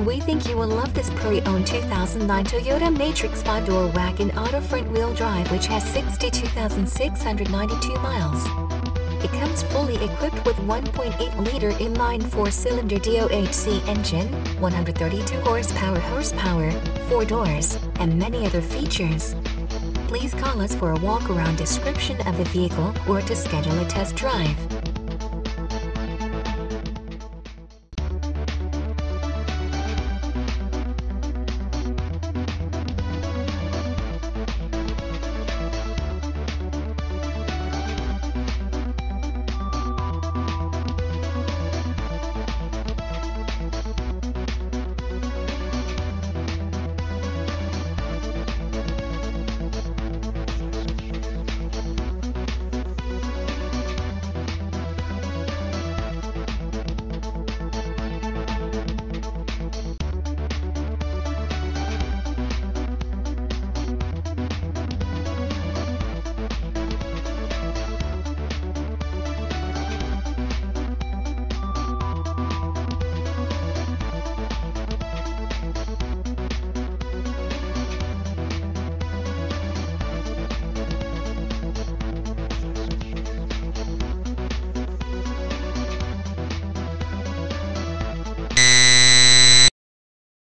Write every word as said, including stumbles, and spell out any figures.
We think you will love this pre-owned two thousand nine Toyota Matrix five-door wagon auto front-wheel drive which has sixty-two thousand six hundred ninety-two miles. It comes fully equipped with one point eight liter inline four-cylinder D O H C engine, one hundred thirty-two horsepower horsepower, four doors, and many other features. Please call us for a walk-around description of the vehicle or to schedule a test drive.